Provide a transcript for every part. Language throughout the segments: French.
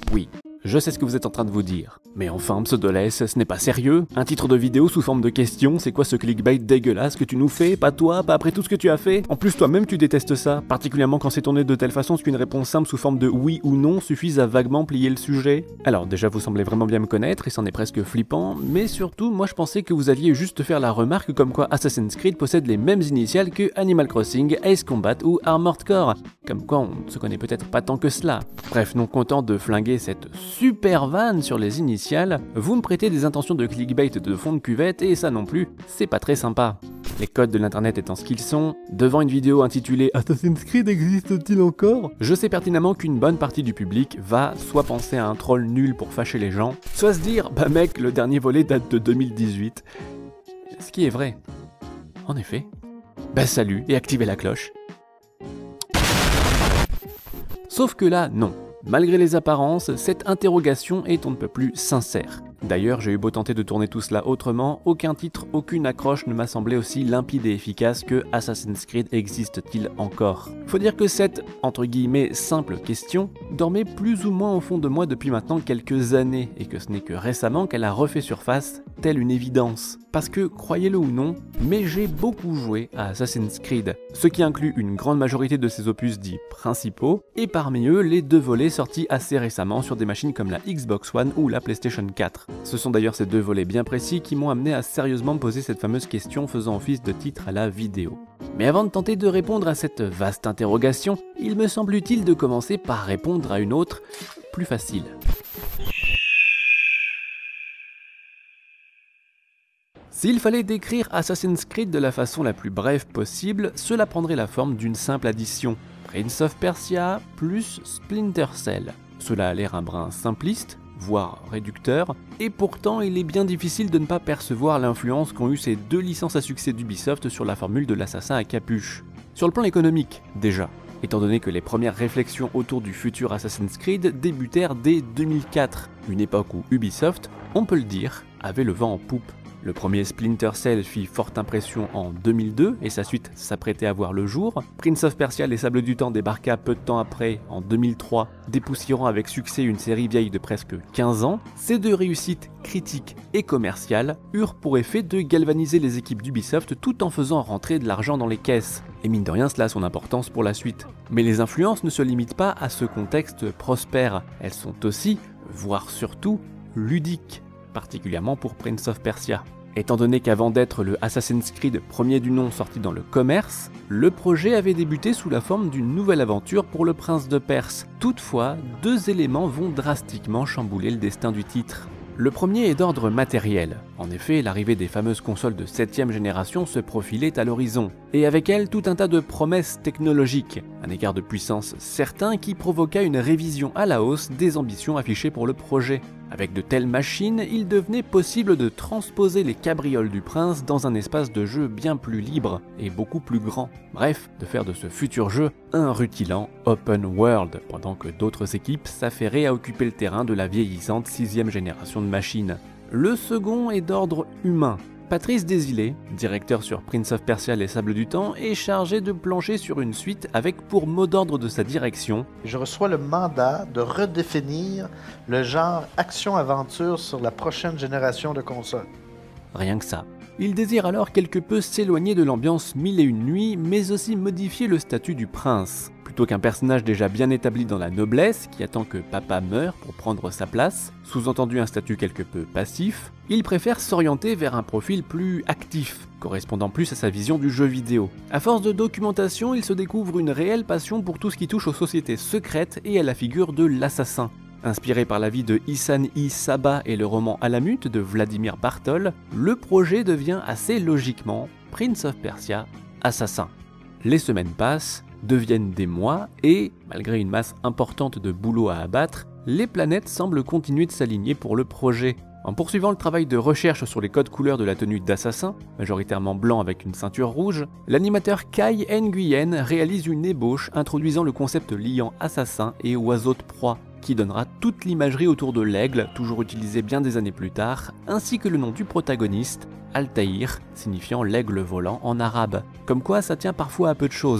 Oui, je sais ce que vous êtes en train de vous dire. Mais enfin, Pseudoless, ce n'est pas sérieux? Un titre de vidéo sous forme de question, c'est quoi ce clickbait dégueulasse que tu nous fais? Pas toi, pas après tout ce que tu as fait? En plus, toi-même tu détestes ça, particulièrement quand c'est tourné de telle façon qu'une réponse simple sous forme de oui ou non suffise à vaguement plier le sujet. Alors déjà, vous semblez vraiment bien me connaître, et c'en est presque flippant, mais surtout, moi je pensais que vous alliez juste faire la remarque comme quoi Assassin's Creed possède les mêmes initiales que Animal Crossing, Ace Combat ou Armored Core. Comme quoi on ne se connaît peut-être pas tant que cela. Bref, non content de flinguer cette super vanne sur les initiales, vous me prêtez des intentions de clickbait de fond de cuvette et ça non plus, c'est pas très sympa. Les codes de l'internet étant ce qu'ils sont, devant une vidéo intitulée Assassin's Creed existe-t-il encore? Je sais pertinemment qu'une bonne partie du public va soit penser à un troll nul pour fâcher les gens, soit se dire bah mec, le dernier volet date de 2018. Ce qui est vrai. En effet. Bah salut et activez la cloche. Sauf que là, non. Malgré les apparences, cette interrogation est on ne peut plus sincère. D'ailleurs, j'ai eu beau tenter de tourner tout cela autrement, aucun titre, aucune accroche ne m'a semblé aussi limpide et efficace que Assassin's Creed existe-t-il encore? Faut dire que cette, entre guillemets, simple question dormait plus ou moins au fond de moi depuis maintenant quelques années, et que ce n'est que récemment qu'elle a refait surface, telle une évidence. Parce que, croyez-le ou non, mais j'ai beaucoup joué à Assassin's Creed, ce qui inclut une grande majorité de ses opus dits principaux, et parmi eux les 2 volets sortis assez récemment sur des machines comme la Xbox One ou la PlayStation 4. Ce sont d'ailleurs ces 2 volets bien précis qui m'ont amené à sérieusement poser cette fameuse question faisant office de titre à la vidéo. Mais avant de tenter de répondre à cette vaste interrogation, il me semble utile de commencer par répondre à une autre, plus facile. S'il fallait décrire Assassin's Creed de la façon la plus brève possible, cela prendrait la forme d'une simple addition. Prince of Persia plus Splinter Cell. Cela a l'air un brin simpliste, voire réducteur, et pourtant il est bien difficile de ne pas percevoir l'influence qu'ont eu ces 2 licences à succès d'Ubisoft sur la formule de l'assassin à capuche. Sur le plan économique, déjà, étant donné que les premières réflexions autour du futur Assassin's Creed débutèrent dès 2004, une époque où Ubisoft, on peut le dire, avait le vent en poupe. Le premier Splinter Cell fit forte impression en 2002 et sa suite s'apprêtait à voir le jour. Prince of Persia Les Sables du Temps débarqua peu de temps après, en 2003, dépoussiérant avec succès une série vieille de presque 15 ans. Ces 2 réussites critiques et commerciales eurent pour effet de galvaniser les équipes d'Ubisoft tout en faisant rentrer de l'argent dans les caisses. Et mine de rien, cela a son importance pour la suite. Mais les influences ne se limitent pas à ce contexte prospère, elles sont aussi, voire surtout, ludiques. Particulièrement pour Prince of Persia. Étant donné qu'avant d'être le Assassin's Creed premier du nom sorti dans le commerce, le projet avait débuté sous la forme d'une nouvelle aventure pour le prince de Perse. Toutefois, 2 éléments vont drastiquement chambouler le destin du titre. Le premier est d'ordre matériel. En effet, l'arrivée des fameuses consoles de 7ème génération se profilait à l'horizon, et avec elle tout un tas de promesses technologiques, un écart de puissance certain qui provoqua une révision à la hausse des ambitions affichées pour le projet. Avec de telles machines, il devenait possible de transposer les cabrioles du prince dans un espace de jeu bien plus libre et beaucoup plus grand. Bref, de faire de ce futur jeu un rutilant open world, pendant que d'autres équipes s'affairaient à occuper le terrain de la vieillissante 6ème génération de machines. Le second est d'ordre humain. Patrice Désilets, directeur sur Prince of Persia Les Sables du Temps, est chargé de plancher sur une suite avec pour mot d'ordre de sa direction « Je reçois le mandat de redéfinir le genre action-aventure sur la prochaine génération de consoles. » Rien que ça. Il désire alors quelque peu s'éloigner de l'ambiance 1001 nuits, mais aussi modifier le statut du prince. Plutôt qu'un personnage déjà bien établi dans la noblesse, qui attend que papa meure pour prendre sa place, sous-entendu un statut quelque peu passif, il préfère s'orienter vers un profil plus actif, correspondant plus à sa vision du jeu vidéo. À force de documentation, il se découvre une réelle passion pour tout ce qui touche aux sociétés secrètes et à la figure de l'assassin. Inspiré par la vie de Ihsan-i Sabah et le roman Alamut de Vladimir Bartol, le projet devient assez logiquement Prince of Persia Assassin. Les semaines passent, deviennent des mois et, malgré une masse importante de boulot à abattre, les planètes semblent continuer de s'aligner pour le projet. En poursuivant le travail de recherche sur les codes couleurs de la tenue d'assassin, majoritairement blanc avec une ceinture rouge, l'animateur Kai Nguyen réalise une ébauche introduisant le concept liant assassin et oiseau de proie, qui donnera toute l'imagerie autour de l'aigle, toujours utilisé bien des années plus tard, ainsi que le nom du protagoniste, Altaïr, signifiant l'aigle volant en arabe. Comme quoi ça tient parfois à peu de choses.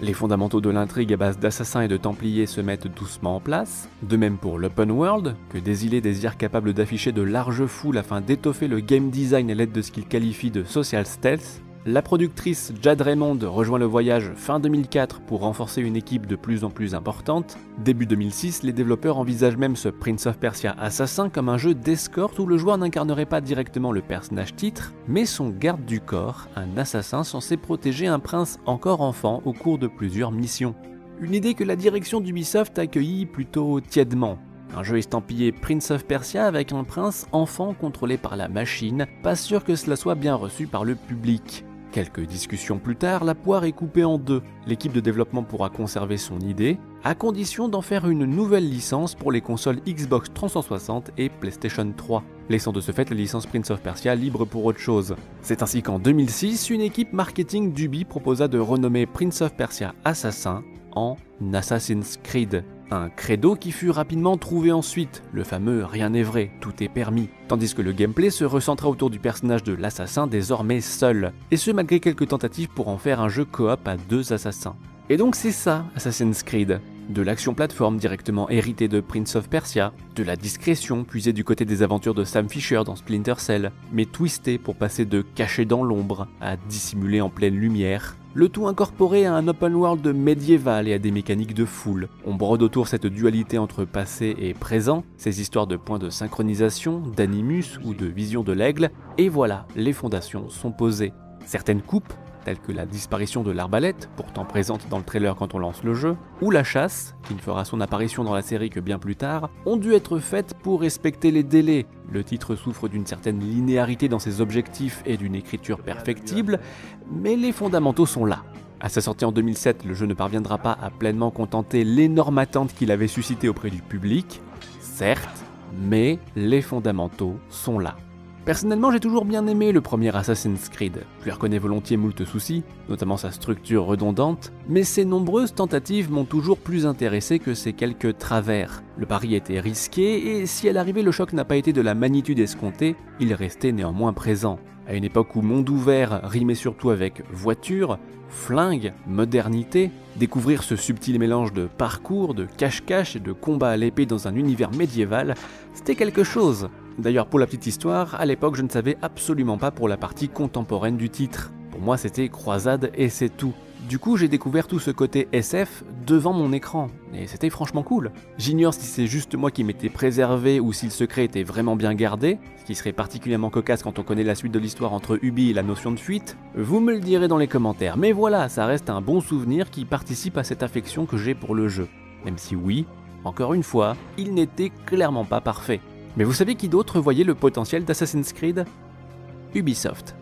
Les fondamentaux de l'intrigue à base d'assassins et de templiers se mettent doucement en place, de même pour l'open world, que Desilets désire capable d'afficher de larges foules afin d'étoffer le game design à l'aide de ce qu'il qualifie de social stealth. La productrice Jade Raymond rejoint le voyage fin 2004 pour renforcer une équipe de plus en plus importante. Début 2006, les développeurs envisagent même ce Prince of Persia Assassin comme un jeu d'escorte où le joueur n'incarnerait pas directement le personnage titre, mais son garde du corps, un assassin censé protéger un prince encore enfant au cours de plusieurs missions. Une idée que la direction d'Ubisoft accueillit plutôt tièdement. Un jeu estampillé Prince of Persia avec un prince enfant contrôlé par la machine, pas sûr que cela soit bien reçu par le public. Quelques discussions plus tard, la poire est coupée en deux. L'équipe de développement pourra conserver son idée, à condition d'en faire une nouvelle licence pour les consoles Xbox 360 et PlayStation 3, laissant de ce fait la licence Prince of Persia libre pour autre chose. C'est ainsi qu'en 2006, une équipe marketing d'Ubi proposa de renommer Prince of Persia Assassin en Assassin's Creed. Un credo qui fut rapidement trouvé ensuite, le fameux « rien n'est vrai, tout est permis », tandis que le gameplay se recentra autour du personnage de l'assassin désormais seul, et ce malgré quelques tentatives pour en faire un jeu coop à 2 assassins. Et donc c'est ça Assassin's Creed, de l'action plateforme directement héritée de Prince of Persia, de la discrétion puisée du côté des aventures de Sam Fisher dans Splinter Cell, mais twistée pour passer de caché dans l'ombre à dissimuler en pleine lumière. Le tout incorporé à un open world médiéval et à des mécaniques de foule. On brode autour cette dualité entre passé et présent, ces histoires de points de synchronisation, d'animus ou de vision de l'aigle, et voilà, les fondations sont posées. Certaines coupes, telles que la disparition de l'arbalète, pourtant présente dans le trailer quand on lance le jeu, ou la chasse, qui ne fera son apparition dans la série que bien plus tard, ont dû être faites pour respecter les délais. Le titre souffre d'une certaine linéarité dans ses objectifs et d'une écriture perfectible, mais les fondamentaux sont là. À sa sortie en 2007, le jeu ne parviendra pas à pleinement contenter l'énorme attente qu'il avait suscité auprès du public, certes, mais les fondamentaux sont là. Personnellement, j'ai toujours bien aimé le premier Assassin's Creed. Je lui reconnais volontiers moult soucis, notamment sa structure redondante, mais ses nombreuses tentatives m'ont toujours plus intéressé que ses quelques travers. Le pari était risqué, et si à l'arrivée le choc n'a pas été de la magnitude escomptée, il restait néanmoins présent. À une époque où monde ouvert rimait surtout avec voiture, flingue, modernité, découvrir ce subtil mélange de parcours, de cache-cache et de combat à l'épée dans un univers médiéval, c'était quelque chose. D'ailleurs, pour la petite histoire, à l'époque je ne savais absolument pas pour la partie contemporaine du titre. Pour moi c'était croisade et c'est tout. Du coup j'ai découvert tout ce côté SF devant mon écran, et c'était franchement cool. J'ignore si c'est juste moi qui m'étais préservé ou si le secret était vraiment bien gardé, ce qui serait particulièrement cocasse quand on connaît la suite de l'histoire entre Ubi et la notion de fuite. Vous me le direz dans les commentaires, mais voilà, ça reste un bon souvenir qui participe à cette affection que j'ai pour le jeu. Même si oui, encore une fois, il n'était clairement pas parfait. Mais vous savez qui d'autre voyait le potentiel d'Assassin's Creed ? Ubisoft.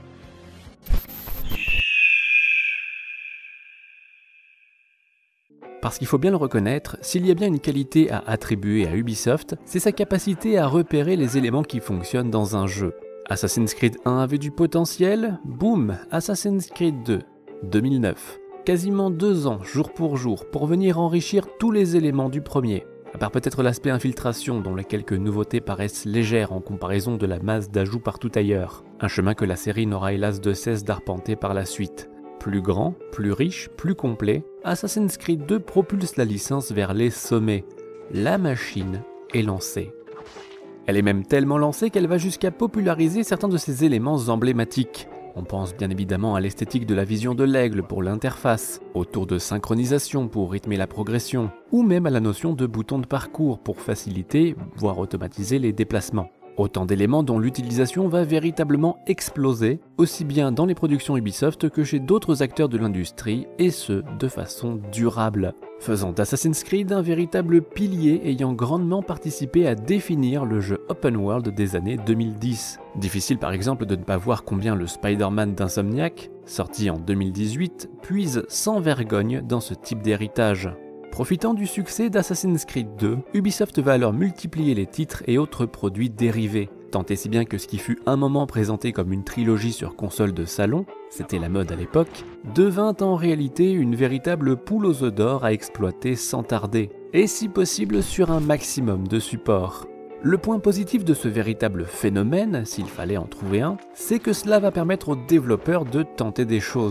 Parce qu'il faut bien le reconnaître, s'il y a bien une qualité à attribuer à Ubisoft, c'est sa capacité à repérer les éléments qui fonctionnent dans un jeu. Assassin's Creed 1 avait du potentiel, boum, Assassin's Creed 2, 2009. Quasiment 2 ans, jour pour venir enrichir tous les éléments du premier. À part peut-être l'aspect infiltration dont les quelques nouveautés paraissent légères en comparaison de la masse d'ajouts partout ailleurs. Un chemin que la série n'aura hélas de cesse d'arpenter par la suite. Plus grand, plus riche, plus complet, Assassin's Creed 2 propulse la licence vers les sommets. La machine est lancée. Elle est même tellement lancée qu'elle va jusqu'à populariser certains de ses éléments emblématiques. On pense bien évidemment à l'esthétique de la vision de l'aigle pour l'interface, au tour de synchronisation pour rythmer la progression, ou même à la notion de bouton de parcours pour faciliter, voire automatiser les déplacements. Autant d'éléments dont l'utilisation va véritablement exploser, aussi bien dans les productions Ubisoft que chez d'autres acteurs de l'industrie, et ce, de façon durable. Faisant d'Assassin's Creed un véritable pilier ayant grandement participé à définir le jeu open world des années 2010. Difficile par exemple de ne pas voir combien le Spider-Man d'Insomniac, sorti en 2018, puise sans vergogne dans ce type d'héritage. Profitant du succès d'Assassin's Creed 2, Ubisoft va alors multiplier les titres et autres produits dérivés, tant et si bien que ce qui fut un moment présenté comme une trilogie sur console de salon, c'était la mode à l'époque, devint en réalité une véritable poule aux œufs d'or à exploiter sans tarder, et si possible sur un maximum de supports. Le point positif de ce véritable phénomène, s'il fallait en trouver un, c'est que cela va permettre aux développeurs de tenter des choses.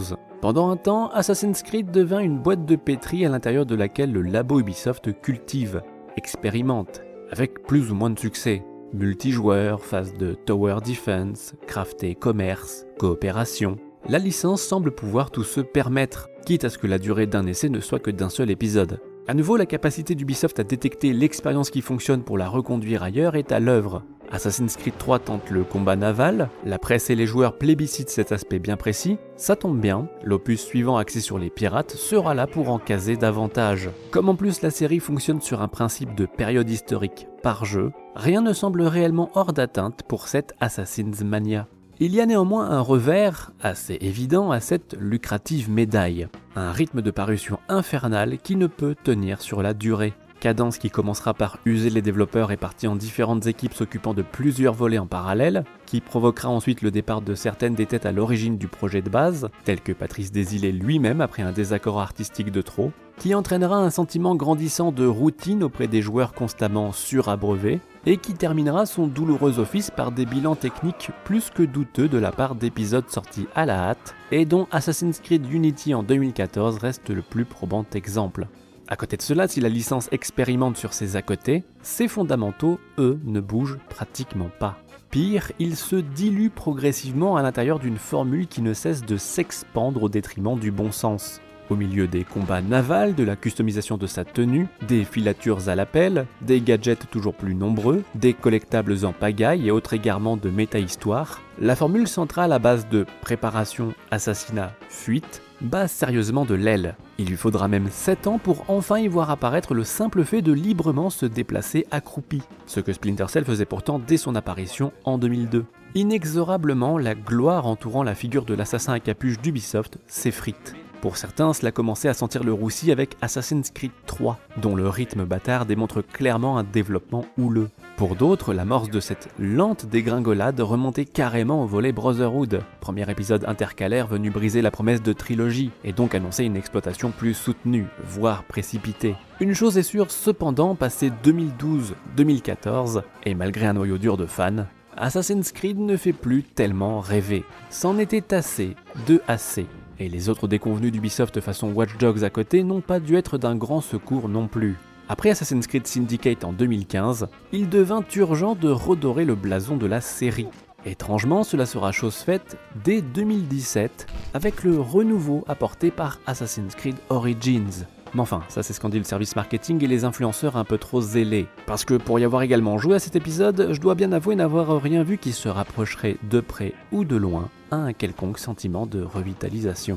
Pendant un temps, Assassin's Creed devint une boîte de pétri à l'intérieur de laquelle le labo Ubisoft cultive, expérimente, avec plus ou moins de succès. Multijoueur, phase de Tower Defense, crafté commerce, coopération. La licence semble pouvoir tout se permettre, quitte à ce que la durée d'un essai ne soit que d'un seul épisode. À nouveau, la capacité d'Ubisoft à détecter l'expérience qui fonctionne pour la reconduire ailleurs est à l'œuvre. Assassin's Creed 3 tente le combat naval, la presse et les joueurs plébiscitent cet aspect bien précis, ça tombe bien, l'opus suivant axé sur les pirates sera là pour en caser davantage. Comme en plus la série fonctionne sur un principe de période historique par jeu, rien ne semble réellement hors d'atteinte pour cette Assassin's Mania. Il y a néanmoins un revers, assez évident, à cette lucrative médaille. Un rythme de parution infernal qui ne peut tenir sur la durée. Cadence qui commencera par user les développeurs répartis en différentes équipes s'occupant de plusieurs volets en parallèle, qui provoquera ensuite le départ de certaines des têtes à l'origine du projet de base, telles que Patrice Désilets lui-même après un désaccord artistique de trop, qui entraînera un sentiment grandissant de routine auprès des joueurs constamment surabreuvés, et qui terminera son douloureux office par des bilans techniques plus que douteux de la part d'épisodes sortis à la hâte, et dont Assassin's Creed Unity en 2014 reste le plus probant exemple. À côté de cela, si la licence expérimente sur ses à côté, ses fondamentaux, eux, ne bougent pratiquement pas. Pire, ils se diluent progressivement à l'intérieur d'une formule qui ne cesse de s'expandre au détriment du bon sens. Au milieu des combats navals, de la customisation de sa tenue, des filatures à l'appel, des gadgets toujours plus nombreux, des collectables en pagaille et autres égarements de méta-histoire, la formule centrale à base de préparation, assassinat, fuite, base sérieusement de l'aile. Il lui faudra même 7 ans pour enfin y voir apparaître le simple fait de librement se déplacer accroupi, ce que Splinter Cell faisait pourtant dès son apparition en 2002. Inexorablement, la gloire entourant la figure de l'assassin à capuche d'Ubisoft s'effrite. Pour certains, cela commençait à sentir le roussi avec Assassin's Creed 3, dont le rythme bâtard démontre clairement un développement houleux. Pour d'autres, l'amorce de cette lente dégringolade remontait carrément au volet Brotherhood, premier épisode intercalaire venu briser la promesse de trilogie, et donc annoncer une exploitation plus soutenue, voire précipitée. Une chose est sûre cependant, passé 2012-2014, et malgré un noyau dur de fans, Assassin's Creed ne fait plus tellement rêver. C'en était assez, assez. Et les autres déconvenus d'Ubisoft façon Watch Dogs à côté n'ont pas dû être d'un grand secours non plus. Après Assassin's Creed Syndicate en 2015, il devint urgent de redorer le blason de la série. Étrangement, cela sera chose faite dès 2017, avec le renouveau apporté par Assassin's Creed Origins. Mais enfin, ça c'est ce qu'en dit le service marketing et les influenceurs un peu trop zélés. Parce que pour y avoir également joué à cet épisode, je dois bien avouer n'avoir rien vu qui se rapprocherait de près ou de loin à un quelconque sentiment de revitalisation.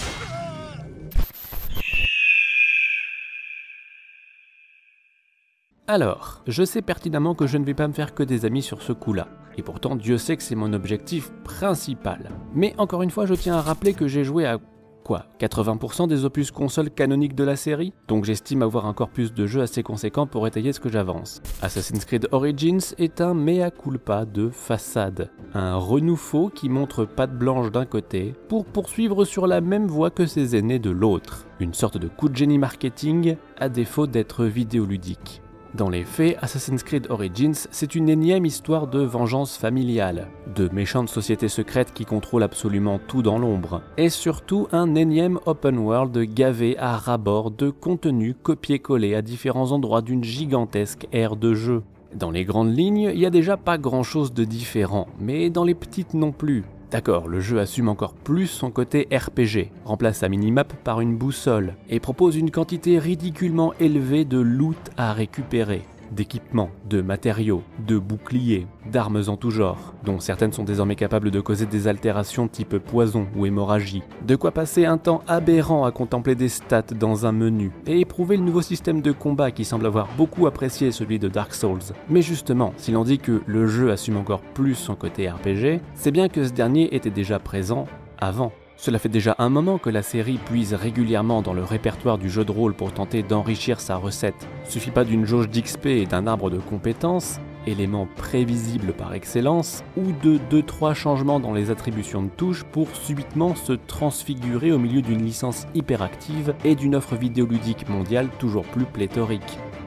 Alors, je sais pertinemment que je ne vais pas me faire que des amis sur ce coup-là. Et pourtant, Dieu sait que c'est mon objectif principal. Mais encore une fois, je tiens à rappeler que j'ai joué à 80% des opus consoles canoniques de la série, donc j'estime avoir un corpus de jeux assez conséquent pour étayer ce que j'avance. Assassin's Creed Origins est un mea culpa de façade, un renouveau qui montre patte blanche d'un côté pour poursuivre sur la même voie que ses aînés de l'autre, une sorte de coup de génie marketing à défaut d'être vidéoludique. Dans les faits, Assassin's Creed Origins, c'est une énième histoire de vengeance familiale, de méchantes sociétés secrètes qui contrôlent absolument tout dans l'ombre, et surtout un énième open world gavé à ras-bord de contenu copié-collé à différents endroits d'une gigantesque aire de jeu. Dans les grandes lignes, il y a déjà pas grand chose de différent, mais dans les petites non plus. D'accord, le jeu assume encore plus son côté RPG, remplace sa minimap par une boussole, et propose une quantité ridiculement élevée de loot à récupérer, d'équipements, de matériaux, de boucliers, d'armes en tout genre, dont certaines sont désormais capables de causer des altérations type poison ou hémorragie, de quoi passer un temps aberrant à contempler des stats dans un menu, et éprouver le nouveau système de combat qui semble avoir beaucoup apprécié celui de Dark Souls. Mais justement, si l'on dit que le jeu assume encore plus son côté RPG, c'est bien que ce dernier était déjà présent avant. Cela fait déjà un moment que la série puise régulièrement dans le répertoire du jeu de rôle pour tenter d'enrichir sa recette. Suffit pas d'une jauge d'XP et d'un arbre de compétences, élément prévisible par excellence, ou de 2-3 changements dans les attributions de touches pour subitement se transfigurer au milieu d'une licence hyperactive et d'une offre vidéoludique mondiale toujours plus pléthorique.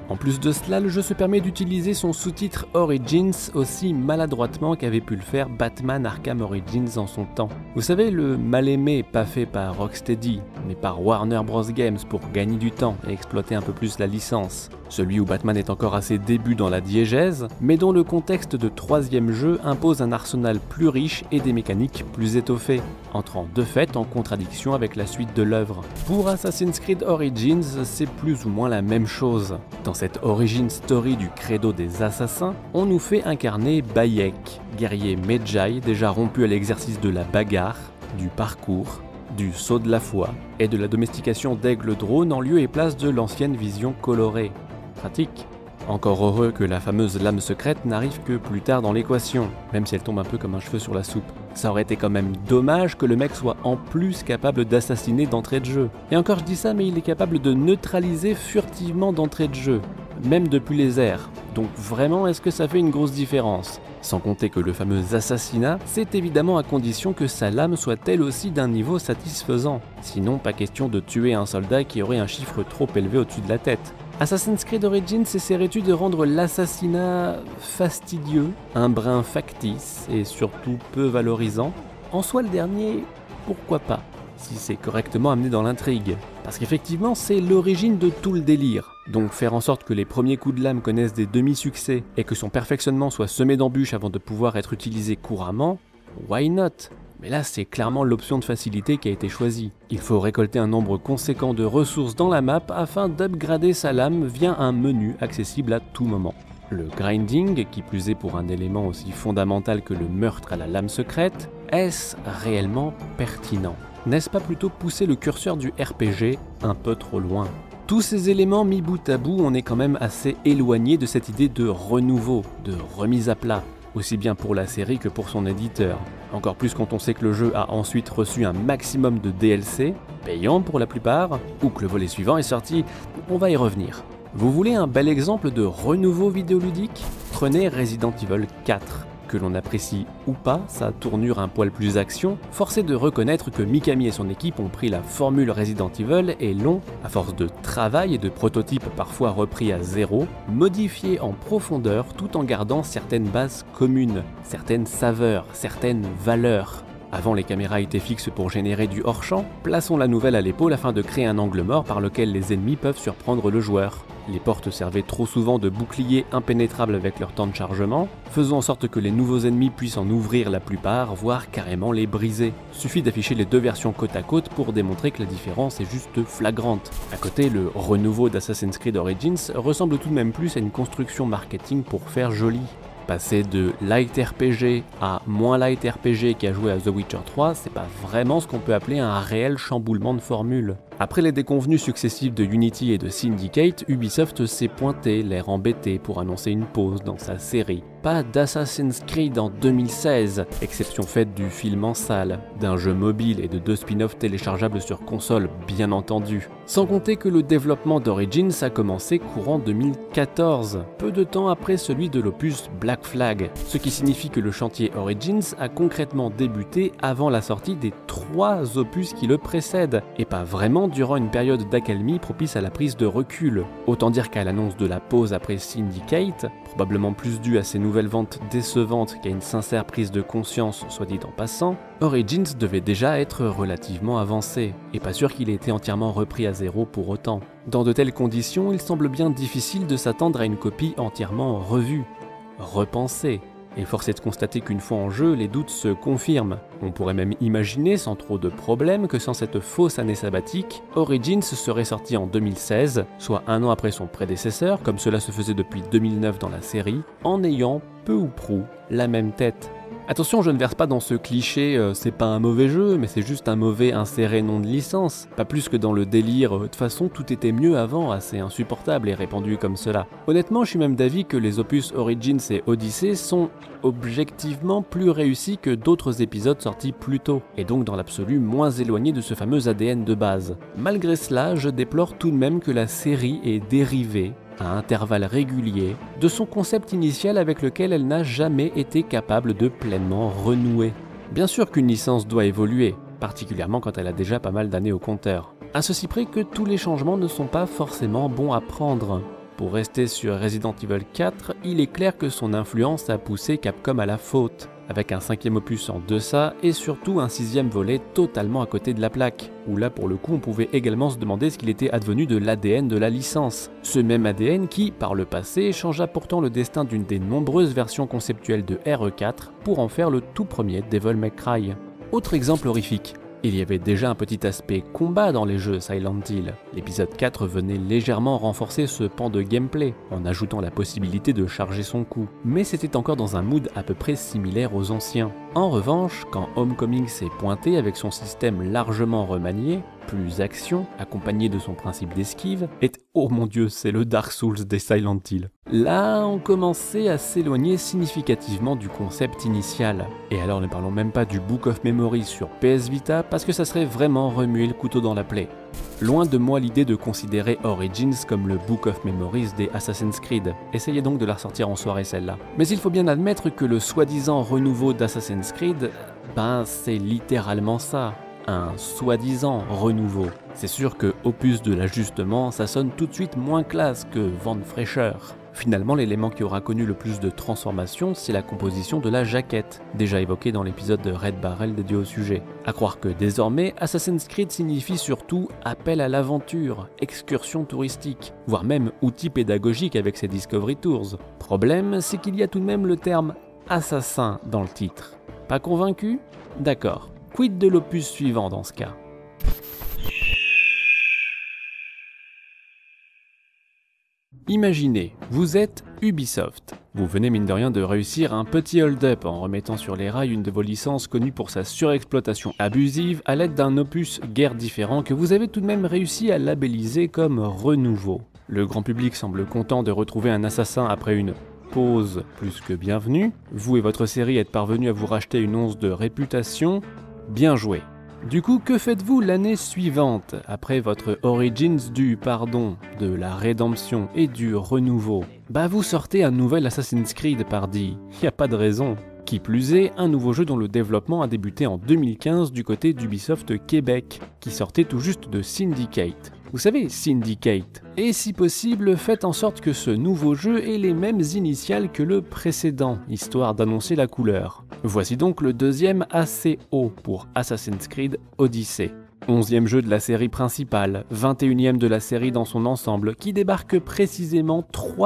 En plus de cela, le jeu se permet d'utiliser son sous-titre Origins aussi maladroitement qu'avait pu le faire Batman Arkham Origins en son temps. Vous savez, le mal-aimé pas fait par Rocksteady, mais par Warner Bros. Games pour gagner du temps et exploiter un peu plus la licence. Celui où Batman est encore à ses débuts dans la diégèse, mais dont le contexte de troisième jeu impose un arsenal plus riche et des mécaniques plus étoffées, entrant de fait en contradiction avec la suite de l'œuvre. Pour Assassin's Creed Origins, c'est plus ou moins la même chose. Dans cette origin story du credo des assassins, on nous fait incarner Bayek, guerrier Medjay déjà rompu à l'exercice de la bagarre, du parcours, du saut de la foi et de la domestication d'aigles drone en lieu et place de l'ancienne vision colorée. Pratique. Encore heureux que la fameuse lame secrète n'arrive que plus tard dans l'équation, même si elle tombe un peu comme un cheveu sur la soupe. Ça aurait été quand même dommage que le mec soit en plus capable d'assassiner d'entrée de jeu. Et encore je dis ça, mais il est capable de neutraliser furtivement d'entrée de jeu, même depuis les airs. Donc vraiment, est-ce que ça fait une grosse différence? Sans compter que le fameux assassinat, c'est évidemment à condition que sa lame soit elle aussi d'un niveau satisfaisant. Sinon, pas question de tuer un soldat qui aurait un chiffre trop élevé au-dessus de la tête. Assassin's Creed Origins essaierait-tu de rendre l'assassinat fastidieux, un brin factice et surtout peu valorisant? En soi, le dernier, pourquoi pas, si c'est correctement amené dans l'intrigue. Parce qu'effectivement, c'est l'origine de tout le délire. Donc faire en sorte que les premiers coups de lame connaissent des demi-succès et que son perfectionnement soit semé d'embûches avant de pouvoir être utilisé couramment, why not? Mais là, c'est clairement l'option de facilité qui a été choisie. Il faut récolter un nombre conséquent de ressources dans la map afin d'upgrader sa lame via un menu accessible à tout moment. Le grinding, qui plus est pour un élément aussi fondamental que le meurtre à la lame secrète, est-ce réellement pertinent? N'est-ce pas plutôt pousser le curseur du RPG un peu trop loin? Tous ces éléments mis bout à bout, on est quand même assez éloigné de cette idée de renouveau, de remise à plat, aussi bien pour la série que pour son éditeur. Encore plus quand on sait que le jeu a ensuite reçu un maximum de DLC, payants pour la plupart, ou que le volet suivant est sorti, on va y revenir. Vous voulez un bel exemple de renouveau vidéoludique? Prenez Resident Evil 4. Que l'on apprécie ou pas sa tournure un poil plus action, force est de reconnaître que Mikami et son équipe ont pris la formule Resident Evil et l'ont, à force de travail et de prototypes parfois repris à zéro, modifié en profondeur tout en gardant certaines bases communes, certaines saveurs, certaines valeurs. Avant, les caméras étaient fixes pour générer du hors-champ, plaçons la nouvelle à l'épaule afin de créer un angle mort par lequel les ennemis peuvent surprendre le joueur. Les portes servaient trop souvent de boucliers impénétrables avec leur temps de chargement, faisant en sorte que les nouveaux ennemis puissent en ouvrir la plupart, voire carrément les briser. Suffit d'afficher les deux versions côte à côte pour démontrer que la différence est juste flagrante. À côté, le renouveau d'Assassin's Creed Origins ressemble tout de même plus à une construction marketing pour faire joli. Passer de light RPG à moins light RPG qui a joué à The Witcher 3, c'est pas vraiment ce qu'on peut appeler un réel chamboulement de formule. Après les déconvenues successives de Unity et de Syndicate, Ubisoft s'est pointé, l'air embêté, pour annoncer une pause dans sa série. Pas d'Assassin's Creed en 2016, exception faite du film en salle, d'un jeu mobile et de 2 spin-offs téléchargeables sur console, bien entendu. Sans compter que le développement d'Origins a commencé courant 2014, peu de temps après celui de l'opus Black Flag, ce qui signifie que le chantier Origins a concrètement débuté avant la sortie des 3 opus qui le précèdent, et pas vraiment durant une période d'accalmie propice à la prise de recul. Autant dire qu'à l'annonce de la pause après Syndicate, probablement plus due à ses nouvelles ventes décevantes qu'à une sincère prise de conscience, soit dit en passant, Origins devait déjà être relativement avancé, et pas sûr qu'il ait été entièrement repris à zéro pour autant. Dans de telles conditions, il semble bien difficile de s'attendre à une copie entièrement revue, repensée. Et force est de constater qu'une fois en jeu, les doutes se confirment. On pourrait même imaginer, sans trop de problèmes, que sans cette fausse année sabbatique, Origins serait sorti en 2016, soit un an après son prédécesseur, comme cela se faisait depuis 2009 dans la série, en ayant peu ou prou la même tête. Attention, je ne verse pas dans ce cliché c'est pas un mauvais jeu, mais c'est juste un mauvais inséré nom de licence. Pas plus que dans le délire de toute façon tout était mieux avant, assez insupportable et répandu comme cela. Honnêtement, je suis même d'avis que les opus Origins et Odyssey sont objectivement plus réussis que d'autres épisodes sortis plus tôt, et donc dans l'absolu moins éloignés de ce fameux ADN de base. Malgré cela, je déplore tout de même que la série ait dérivé, à intervalles réguliers, de son concept initial avec lequel elle n'a jamais été capable de pleinement renouer. Bien sûr qu'une licence doit évoluer, particulièrement quand elle a déjà pas mal d'années au compteur. À ceci près que tous les changements ne sont pas forcément bons à prendre. Pour rester sur Resident Evil 4, il est clair que son influence a poussé Capcom à la faute, avec un 5e opus en deçà et surtout un 6e volet totalement à côté de la plaque, où là pour le coup on pouvait également se demander ce qu'il était advenu de l'ADN de la licence. Ce même ADN qui, par le passé, changea pourtant le destin d'une des nombreuses versions conceptuelles de RE4 pour en faire le tout premier Devil May Cry. Autre exemple horrifique. Il y avait déjà un petit aspect combat dans les jeux Silent Hill. L'épisode 4 venait légèrement renforcer ce pan de gameplay, en ajoutant la possibilité de charger son coup. Mais c'était encore dans un mood à peu près similaire aux anciens. En revanche, quand Homecoming s'est pointé avec son système largement remanié, plus action, accompagné de son principe d'esquive, et oh mon dieu, c'est le Dark Souls des Silent Hill. Là, on commençait à s'éloigner significativement du concept initial. Et alors ne parlons même pas du Book of Memories sur PS Vita, parce que ça serait vraiment remuer le couteau dans la plaie. Loin de moi l'idée de considérer Origins comme le Book of Memories des Assassin's Creed. Essayez donc de la ressortir en soirée celle-là. Mais il faut bien admettre que le soi-disant renouveau d'Assassin's Creed, c'est littéralement ça. Un soi-disant renouveau. C'est sûr que opus de l'ajustement, ça sonne tout de suite moins classe que vent de fraîcheur. Finalement, l'élément qui aura connu le plus de transformation, c'est la composition de la jaquette, déjà évoquée dans l'épisode de Red Barrel dédié au sujet. À croire que désormais, Assassin's Creed signifie surtout appel à l'aventure, excursion touristique, voire même outil pédagogique avec ses Discovery Tours. Problème, c'est qu'il y a tout de même le terme assassin dans le titre. Pas convaincu? D'accord. Quid de l'opus suivant dans ce cas? Imaginez, vous êtes Ubisoft. Vous venez mine de rien de réussir un petit hold-up en remettant sur les rails une de vos licences connue pour sa surexploitation abusive à l'aide d'un opus guère différent que vous avez tout de même réussi à labelliser comme renouveau. Le grand public semble content de retrouver un assassin après une pause plus que bienvenue. Vous et votre série êtes parvenus à vous racheter une once de réputation. Bien joué. Du coup, que faites-vous l'année suivante, après votre Origins de la rédemption et du renouveau? Vous sortez un nouvel Assassin's Creed pardi, y a pas de raison. Qui plus est, un nouveau jeu dont le développement a débuté en 2015 du côté d'Ubisoft Québec, qui sortait tout juste de Syndicate. Vous savez, Syndicate. Et si possible, faites en sorte que ce nouveau jeu ait les mêmes initiales que le précédent, histoire d'annoncer la couleur. Voici donc le deuxième ACO pour Assassin's Creed Odyssey. 11e jeu de la série principale, 21e de la série dans son ensemble, qui débarque précisément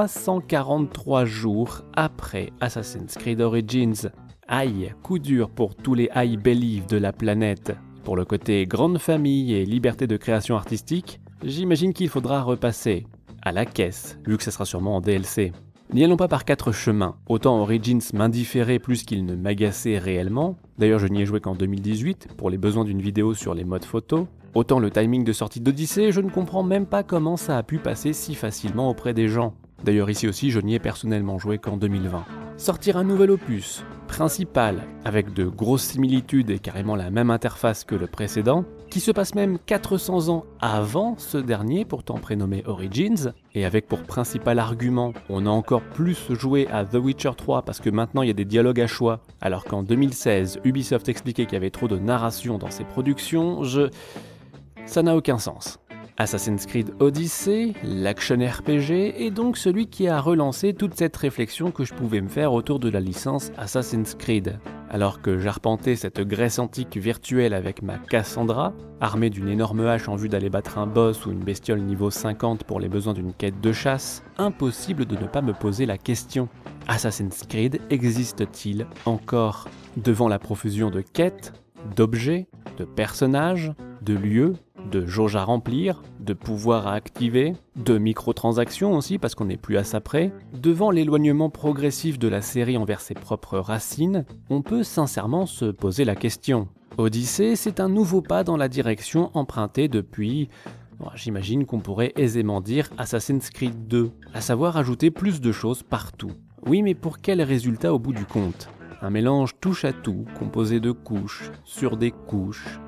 343 jours après Assassin's Creed Origins. Aïe, coup dur pour tous les I Believe de la planète. Pour le côté grande famille et liberté de création artistique, j'imagine qu'il faudra repasser à la caisse, vu que ça sera sûrement en DLC. N'y allons pas par 4 chemins. Autant Origins m'indifférait plus qu'il ne m'agaçait réellement, d'ailleurs je n'y ai joué qu'en 2018, pour les besoins d'une vidéo sur les modes photo, autant le timing de sortie d'Odyssey, je ne comprends même pas comment ça a pu passer si facilement auprès des gens. D'ailleurs ici aussi je n'y ai personnellement joué qu'en 2020. Sortir un nouvel opus, principal, avec de grosses similitudes et carrément la même interface que le précédent, qui se passe même 400 ans avant ce dernier, pourtant prénommé Origins, et avec pour principal argument, on a encore plus joué à The Witcher 3 parce que maintenant il y a des dialogues à choix, alors qu'en 2016, Ubisoft expliquait qu'il y avait trop de narration dans ses productions, ça n'a aucun sens. Assassin's Creed Odyssey, l'action RPG, est donc celui qui a relancé toute cette réflexion que je pouvais me faire autour de la licence Assassin's Creed. Alors que j'arpentais cette Grèce antique virtuelle avec ma Cassandra, armée d'une énorme hache en vue d'aller battre un boss ou une bestiole niveau 50 pour les besoins d'une quête de chasse, impossible de ne pas me poser la question. Assassin's Creed existe-t-il encore? Devant la profusion de quêtes, d'objets, de personnages, de lieux, de jauges à remplir, de pouvoirs à activer, de microtransactions aussi parce qu'on n'est plus à ça près, devant l'éloignement progressif de la série envers ses propres racines, on peut sincèrement se poser la question. Odyssey, c'est un nouveau pas dans la direction empruntée depuis, j'imagine qu'on pourrait aisément dire Assassin's Creed 2, à savoir ajouter plus de choses partout. Oui, mais pour quel résultat au bout du compte? Un mélange touche à tout, composé de couches, sur des couches,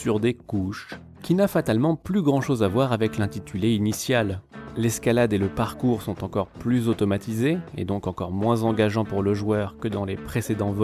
qui n'a fatalement plus grand chose à voir avec l'intitulé initial. L'escalade et le parcours sont encore plus automatisés, et donc encore moins engageants pour le joueur que dans les précédents volets.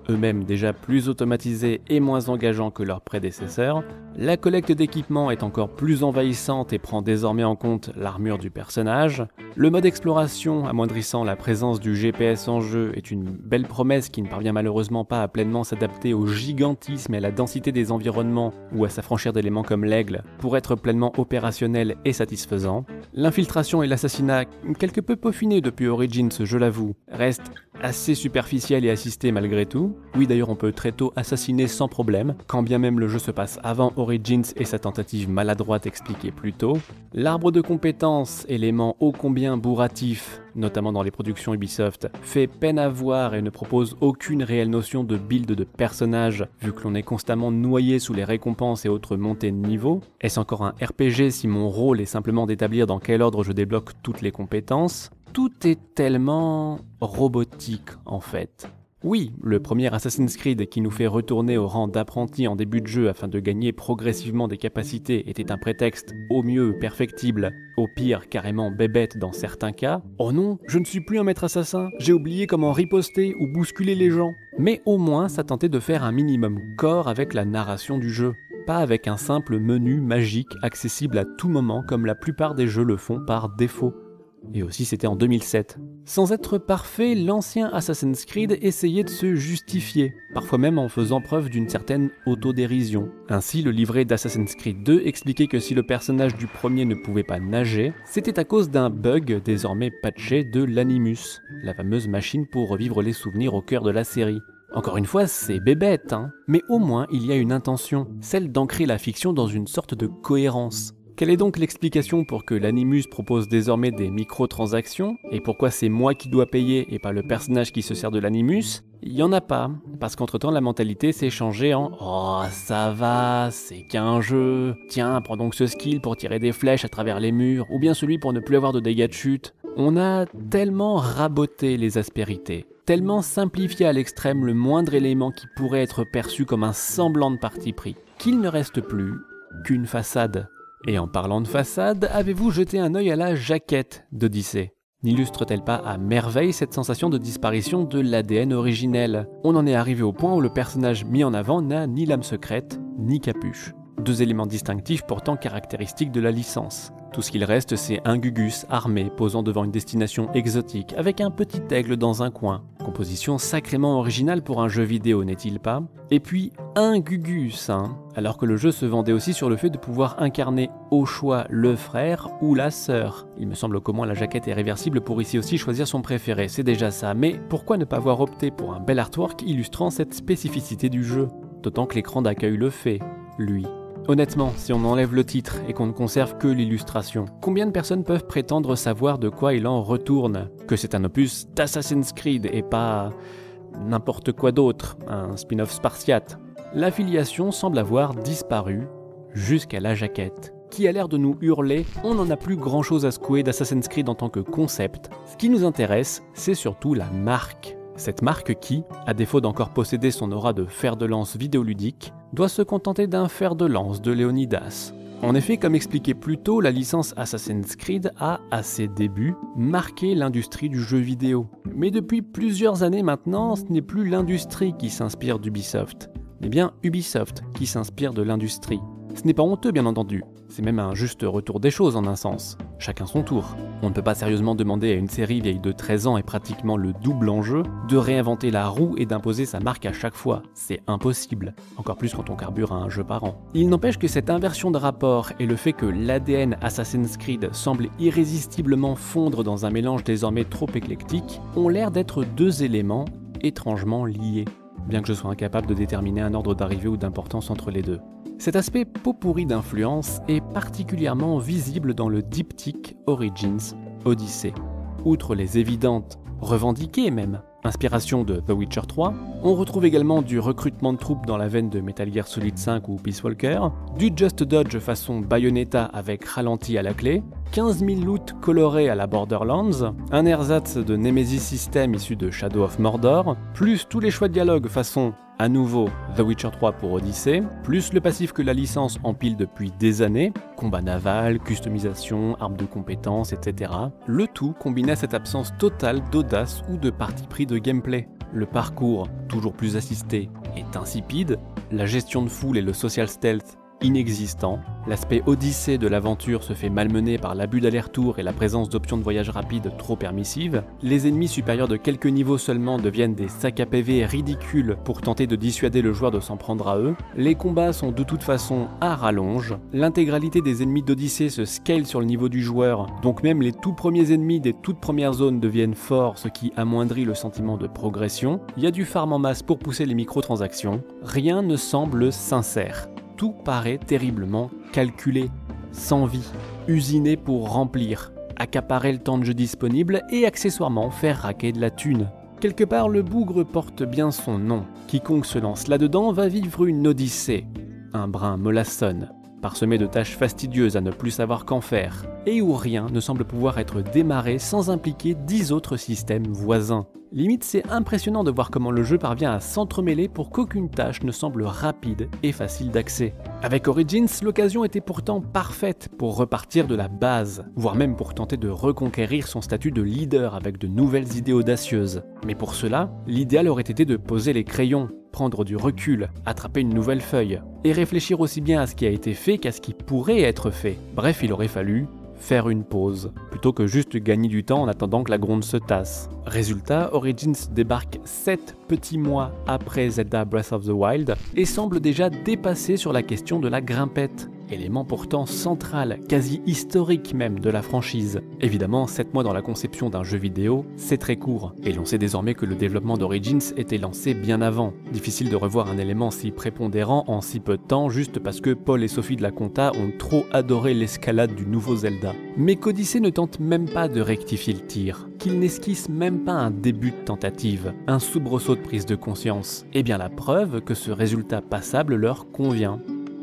eux-mêmes déjà plus automatisés et moins engageants que leurs prédécesseurs, la collecte d'équipements est encore plus envahissante et prend désormais en compte l'armure du personnage, le mode exploration amoindrissant la présence du GPS en jeu est une belle promesse qui ne parvient malheureusement pas à pleinement s'adapter au gigantisme et à la densité des environnements ou à s'affranchir d'éléments comme l'aigle pour être pleinement opérationnel et satisfaisant. L'infiltration et l'assassinat, quelque peu peaufinés depuis Origins, je l'avoue, restent assez superficiel et assisté malgré tout. Oui, d'ailleurs on peut très tôt assassiner sans problème, quand bien même le jeu se passe avant Origins et sa tentative maladroite expliquée plus tôt. L'arbre de compétences, élément ô combien bourratif, notamment dans les productions Ubisoft, fait peine à voir et ne propose aucune réelle notion de build de personnage, vu que l'on est constamment noyé sous les récompenses et autres montées de niveau. Est-ce encore un RPG si mon rôle est simplement d'établir dans quel ordre je débloque toutes les compétences ? Tout est tellement robotique en fait. Oui, le premier Assassin's Creed qui nous fait retourner au rang d'apprenti en début de jeu afin de gagner progressivement des capacités était un prétexte au mieux perfectible, au pire carrément bébête dans certains cas. Oh non, je ne suis plus un maître assassin, j'ai oublié comment riposter ou bousculer les gens. Mais au moins ça tentait de faire un minimum corps avec la narration du jeu. Pas avec un simple menu magique accessible à tout moment comme la plupart des jeux le font par défaut. Et aussi c'était en 2007. Sans être parfait, l'ancien Assassin's Creed essayait de se justifier, parfois même en faisant preuve d'une certaine autodérision. Ainsi, le livret d'Assassin's Creed 2 expliquait que si le personnage du premier ne pouvait pas nager, c'était à cause d'un bug désormais patché de l'Animus, la fameuse machine pour revivre les souvenirs au cœur de la série. Encore une fois, c'est bébête, hein, mais au moins il y a une intention, celle d'ancrer la fiction dans une sorte de cohérence. Quelle est donc l'explication pour que l'Animus propose désormais des microtransactions? Et pourquoi c'est moi qui dois payer et pas le personnage qui se sert de l'Animus? Il y en a pas, parce qu'entre-temps la mentalité s'est changée en « Oh ça va, c'est qu'un jeu, tiens prends donc ce skill pour tirer des flèches à travers les murs, ou bien celui pour ne plus avoir de dégâts de chute ». On a tellement raboté les aspérités, tellement simplifié à l'extrême le moindre élément qui pourrait être perçu comme un semblant de parti pris, qu'il ne reste plus qu'une façade. Et en parlant de façade, avez-vous jeté un œil à la jaquette d'Odyssey? N'illustre-t-elle pas à merveille cette sensation de disparition de l'ADN originel? On en est arrivé au point où le personnage mis en avant n'a ni lame secrète, ni capuche. Deux éléments distinctifs pourtant caractéristiques de la licence. Tout ce qu'il reste, c'est un Gugus armé posant devant une destination exotique avec un petit aigle dans un coin. Composition sacrément originale pour un jeu vidéo, n'est-il pas? Et puis un Gugus, hein, alors que le jeu se vendait aussi sur le fait de pouvoir incarner au choix le frère ou la sœur. Il me semble qu'au moins la jaquette est réversible pour ici aussi choisir son préféré, c'est déjà ça, mais pourquoi ne pas avoir opté pour un bel artwork illustrant cette spécificité du jeu? D'autant que l'écran d'accueil le fait, lui. Honnêtement, si on enlève le titre et qu'on ne conserve que l'illustration, combien de personnes peuvent prétendre savoir de quoi il en retourne? Que c'est un opus d'Assassin's Creed et pas n'importe quoi d'autre, un spin-off spartiate. L'affiliation semble avoir disparu jusqu'à la jaquette, qui a l'air de nous hurler « on n'en a plus grand chose à secouer d'Assassin's Creed en tant que concept ». Ce qui nous intéresse, c'est surtout la marque. Cette marque qui, à défaut d'encore posséder son aura de fer de lance vidéoludique, doit se contenter d'un fer de lance de Léonidas. En effet, comme expliqué plus tôt, la licence Assassin's Creed a, à ses débuts, marqué l'industrie du jeu vidéo. Mais depuis plusieurs années maintenant, ce n'est plus l'industrie qui s'inspire d'Ubisoft, mais bien Ubisoft qui s'inspire de l'industrie. Ce n'est pas honteux bien entendu, c'est même un juste retour des choses en un sens. Chacun son tour. On ne peut pas sérieusement demander à une série vieille de 13 ans et pratiquement le double en jeu de réinventer la roue et d'imposer sa marque à chaque fois. C'est impossible. Encore plus quand on carbure à un jeu par an. Il n'empêche que cette inversion de rapport et le fait que l'ADN Assassin's Creed semble irrésistiblement fondre dans un mélange désormais trop éclectique ont l'air d'être deux éléments étrangement liés, bien que je sois incapable de déterminer un ordre d'arrivée ou d'importance entre les deux. Cet aspect pot-pourri d'influence est particulièrement visible dans le diptyque Origins Odyssey. Outre les évidentes, revendiquées même, inspirations de The Witcher 3, on retrouve également du recrutement de troupes dans la veine de Metal Gear Solid 5 ou Peace Walker, du Just Dodge façon Bayonetta avec ralenti à la clé, 15 000 loots colorés à la Borderlands, un ersatz de Nemesis System issu de Shadow of Mordor, plus tous les choix de dialogue façon à nouveau The Witcher 3 pour Odyssey, plus le passif que la licence empile depuis des années, combat naval, customisation, armes de compétences, etc. Le tout combiné à cette absence totale d'audace ou de parti pris de gameplay. le parcours, toujours plus assisté, est insipide, la gestion de foule et le social stealth inexistant, l'aspect odyssée de l'aventure se fait malmener par l'abus d'aller-retour et la présence d'options de voyage rapide trop permissives, les ennemis supérieurs de quelques niveaux seulement deviennent des sacs à PV ridicules pour tenter de dissuader le joueur de s'en prendre à eux, les combats sont de toute façon à rallonge, l'intégralité des ennemis d'Odyssée se scale sur le niveau du joueur, donc même les tout premiers ennemis des toutes premières zones deviennent forts, ce qui amoindrit le sentiment de progression, il y a du farm en masse pour pousser les microtransactions, rien ne semble sincère. Tout paraît terriblement calculé, sans vie, usiné pour remplir, accaparer le temps de jeu disponible et accessoirement faire raquer de la thune. Quelque part, le bougre porte bien son nom. Quiconque se lance là-dedans va vivre une odyssée, un brin mollassonne, parsemé de tâches fastidieuses à ne plus savoir qu'en faire, et où rien ne semble pouvoir être démarré sans impliquer 10 autres systèmes voisins. Limite, c'est impressionnant de voir comment le jeu parvient à s'entremêler pour qu'aucune tâche ne semble rapide et facile d'accès. Avec Origins, l'occasion était pourtant parfaite pour repartir de la base, voire même pour tenter de reconquérir son statut de leader avec de nouvelles idées audacieuses. Mais pour cela, l'idéal aurait été de poser les crayons, prendre du recul, attraper une nouvelle feuille, et réfléchir aussi bien à ce qui a été fait qu'à ce qui pourrait être fait. Bref, il aurait fallu faire une pause, plutôt que juste gagner du temps en attendant que la gronde se tasse. Résultat, Origins débarque 7 petits mois après Zelda Breath of the Wild et semble déjà dépassé sur la question de la grimpette, élément pourtant central, quasi historique même de la franchise. Évidemment, 7 mois dans la conception d'un jeu vidéo, c'est très court, et l'on sait désormais que le développement d'Origins était lancé bien avant. Difficile de revoir un élément si prépondérant en si peu de temps juste parce que Paul et Sophie de la Conta ont trop adoré l'escalade du nouveau Zelda. Mais qu'Odyssey ne tente même pas de rectifier le tir, qu'il n'esquisse même pas un début de tentative, un soubresaut de prise de conscience. Et bien la preuve que ce résultat passable leur convient.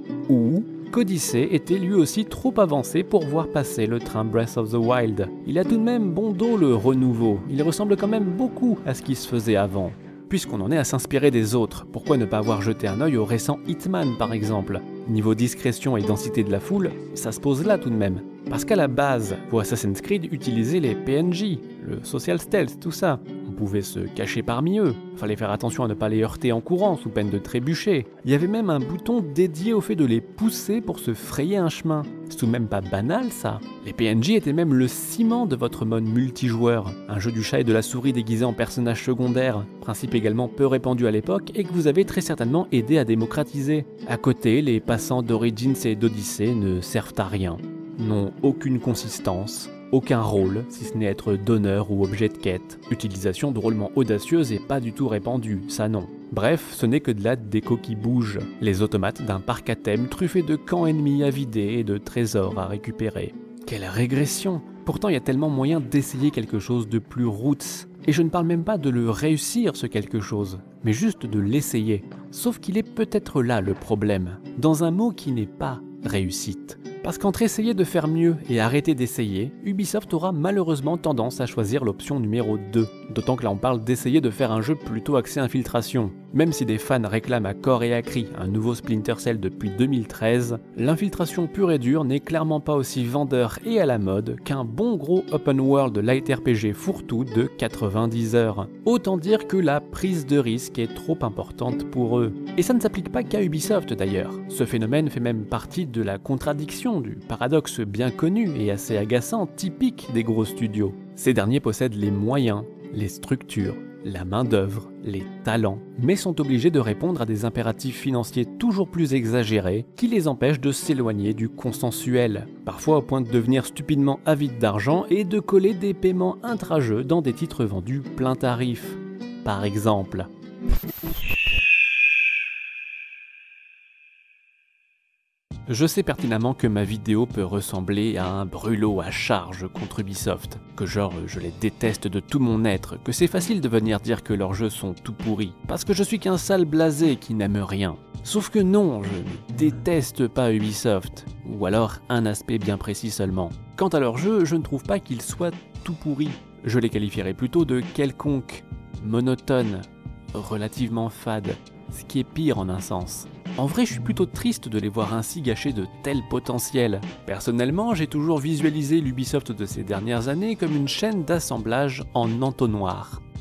Ou qu'Odyssey était lui aussi trop avancé pour voir passer le train Breath of the Wild. Il a tout de même bon dos le renouveau, il ressemble quand même beaucoup à ce qui se faisait avant. Puisqu'on en est à s'inspirer des autres, pourquoi ne pas avoir jeté un œil au récent Hitman par exemple? Niveau discrétion et densité de la foule, ça se pose là tout de même. Parce qu'à la base, pour Assassin's Creed utilisaient les PNJ, le social stealth, tout ça. On pouvait se cacher parmi eux, fallait faire attention à ne pas les heurter en courant sous peine de trébucher. Il y avait même un bouton dédié au fait de les pousser pour se frayer un chemin. C'est tout de même pas banal ça. Les PNJ étaient même le ciment de votre mode multijoueur, un jeu du chat et de la souris déguisé en personnage secondaire, principe également peu répandu à l'époque et que vous avez très certainement aidé à démocratiser. À côté, les passants d'Origins et d'Odyssey ne servent à rien, n'ont aucune consistance, aucun rôle, si ce n'est être donneur ou objet de quête. Utilisation drôlement audacieuse et pas du tout répandue, ça non. Bref, ce n'est que de la déco qui bouge, les automates d'un parc à thème truffé de camps ennemis à vider et de trésors à récupérer. Quelle régression! Pourtant il y a tellement moyen d'essayer quelque chose de plus roots. Et je ne parle même pas de le réussir ce quelque chose, mais juste de l'essayer. Sauf qu'il est peut-être là le problème, dans un mot qui n'est pas réussite. Parce qu'entre essayer de faire mieux et arrêter d'essayer, Ubisoft aura malheureusement tendance à choisir l'option numéro 2. D'autant que là on parle d'essayer de faire un jeu plutôt axé infiltration. Même si des fans réclament à corps et à cri un nouveau Splinter Cell depuis 2013, l'infiltration pure et dure n'est clairement pas aussi vendeur et à la mode qu'un bon gros open world light RPG fourre-tout de 90 heures. Autant dire que la prise de risque est trop importante pour eux. Et ça ne s'applique pas qu'à Ubisoft d'ailleurs. Ce phénomène fait même partie de la contradiction, du paradoxe bien connu et assez agaçant typique des gros studios. Ces derniers possèdent les moyens, les structures, la main-d'œuvre, les talents, mais sont obligés de répondre à des impératifs financiers toujours plus exagérés qui les empêchent de s'éloigner du consensuel, parfois au point de devenir stupidement avides d'argent et de coller des paiements intrajeux dans des titres vendus plein tarif. Par exemple. Je sais pertinemment que ma vidéo peut ressembler à un brûlot à charge contre Ubisoft, que genre je les déteste de tout mon être, que c'est facile de venir dire que leurs jeux sont tout pourris, parce que je suis qu'un sale blasé qui n'aime rien. Sauf que non, je ne déteste pas Ubisoft, ou alors un aspect bien précis seulement. Quant à leurs jeux, je ne trouve pas qu'ils soient tout pourris, je les qualifierais plutôt de quelconques, monotones, relativement fades, ce qui est pire en un sens. En vrai, je suis plutôt triste de les voir ainsi gâcher de tels potentiels. Personnellement, j'ai toujours visualisé l'Ubisoft de ces dernières années comme une chaîne d'assemblage en entonnoir.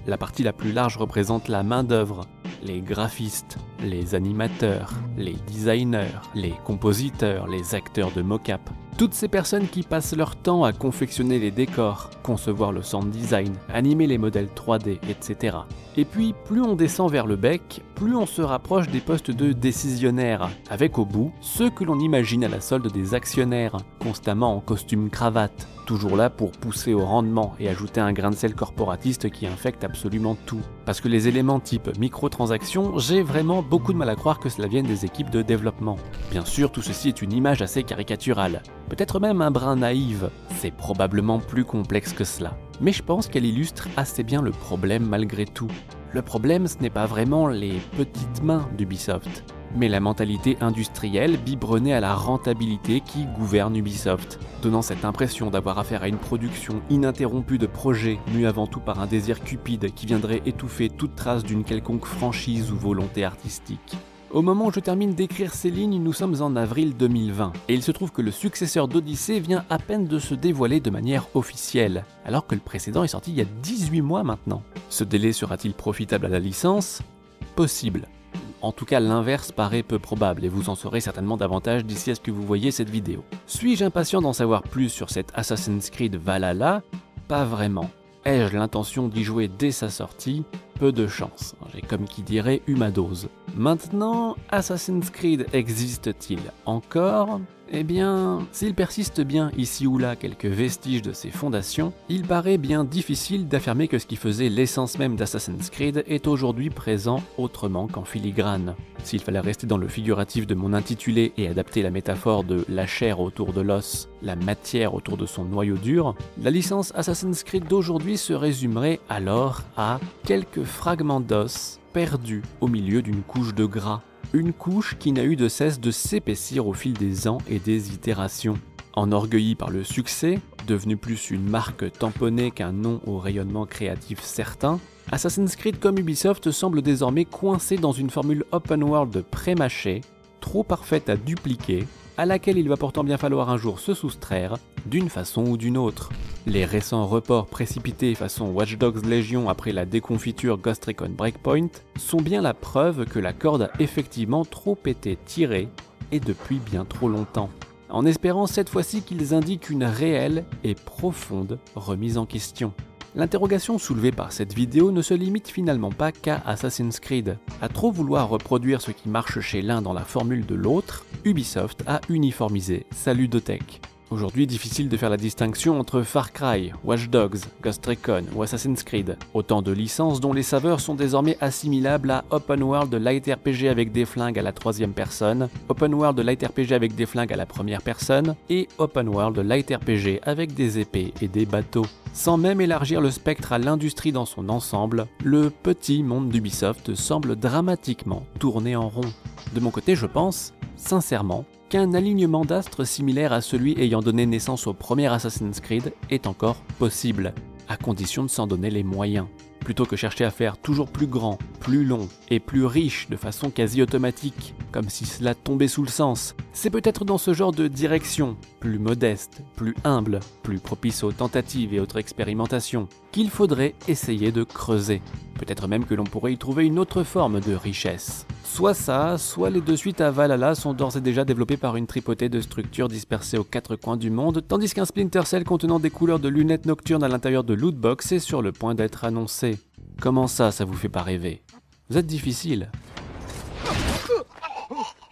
La partie la plus large représente la main-d'œuvre, les graphistes, les animateurs, les designers, les compositeurs, les acteurs de mock-up. Toutes ces personnes qui passent leur temps à confectionner les décors, concevoir le sound design, animer les modèles 3D, etc. Et puis, plus on descend vers le bec, plus on se rapproche des postes de décisionnaires, avec au bout ceux que l'on imagine à la solde des actionnaires, constamment en costume cravate, toujours là pour pousser au rendement et ajouter un grain de sel corporatiste qui infecte absolument tout. Parce que les éléments type microtransactions, j'ai vraiment beaucoup de mal à croire que cela vienne des équipes de développement. Bien sûr, tout ceci est une image assez caricaturale, peut-être même un brin naïve, c'est probablement plus complexe que cela. Mais je pense qu'elle illustre assez bien le problème malgré tout. Le problème, ce n'est pas vraiment les petites mains d'Ubisoft, mais la mentalité industrielle biberonnée à la rentabilité qui gouverne Ubisoft, donnant cette impression d'avoir affaire à une production ininterrompue de projets mue avant tout par un désir cupide qui viendrait étouffer toute trace d'une quelconque franchise ou volonté artistique. Au moment où je termine d'écrire ces lignes, nous sommes en avril 2020, et il se trouve que le successeur d'Odyssey vient à peine de se dévoiler de manière officielle, alors que le précédent est sorti il y a 18 mois maintenant. Ce délai sera-t-il profitable à la licence? Possible. En tout cas, l'inverse paraît peu probable, et vous en saurez certainement davantage d'ici à ce que vous voyez cette vidéo. Suis-je impatient d'en savoir plus sur cet Assassin's Creed Valhalla? Pas vraiment. Ai-je l'intention d'y jouer dès sa sortie? Peu de chance, j'ai comme qui dirait eu ma dose. Maintenant, Assassin's Creed existe-t-il encore? Eh bien, s'il persiste bien ici ou là quelques vestiges de ses fondations, il paraît bien difficile d'affirmer que ce qui faisait l'essence même d'Assassin's Creed est aujourd'hui présent autrement qu'en filigrane. S'il fallait rester dans le figuratif de mon intitulé et adapter la métaphore de la chair autour de l'os, la matière autour de son noyau dur, la licence Assassin's Creed d'aujourd'hui se résumerait alors à quelques fragments d'os perdus au milieu d'une couche de gras. Une couche qui n'a eu de cesse de s'épaissir au fil des ans et des itérations. Enorgueilli par le succès, devenu plus une marque tamponnée qu'un nom au rayonnement créatif certain, Assassin's Creed comme Ubisoft semble désormais coincé dans une formule open world pré-mâchée, trop parfaite à dupliquer, à laquelle il va pourtant bien falloir un jour se soustraire, d'une façon ou d'une autre. Les récents reports précipités façon Watch Dogs Legion après la déconfiture Ghost Recon Breakpoint sont bien la preuve que la corde a effectivement trop été tirée, et depuis bien trop longtemps. En espérant cette fois-ci qu'ils indiquent une réelle et profonde remise en question. L'interrogation soulevée par cette vidéo ne se limite finalement pas qu'à Assassin's Creed. À trop vouloir reproduire ce qui marche chez l'un dans la formule de l'autre, Ubisoft a uniformisé sa ludothèque. Aujourd'hui, difficile de faire la distinction entre Far Cry, Watch Dogs, Ghost Recon ou Assassin's Creed. Autant de licences dont les saveurs sont désormais assimilables à Open World Light RPG avec des flingues à la troisième personne, Open World Light RPG avec des flingues à la première personne, et Open World Light RPG avec des épées et des bateaux. Sans même élargir le spectre à l'industrie dans son ensemble, le petit monde d'Ubisoft semble dramatiquement tourner en rond. De mon côté, je pense, sincèrement, qu'un alignement d'astres similaire à celui ayant donné naissance au premier Assassin's Creed est encore possible, à condition de s'en donner les moyens. Plutôt que chercher à faire toujours plus grand, plus long et plus riche de façon quasi automatique, comme si cela tombait sous le sens, c'est peut-être dans ce genre de direction, plus modeste, plus humble, plus propice aux tentatives et autres expérimentations, qu'il faudrait essayer de creuser. Peut-être même que l'on pourrait y trouver une autre forme de richesse. Soit ça, soit les deux suites à Valhalla sont d'ores et déjà développées par une tripotée de structures dispersées aux quatre coins du monde, tandis qu'un Splinter Cell contenant des couleurs de lunettes nocturnes à l'intérieur de Lootbox est sur le point d'être annoncé. Comment ça vous fait pas rêver? Vous êtes difficile.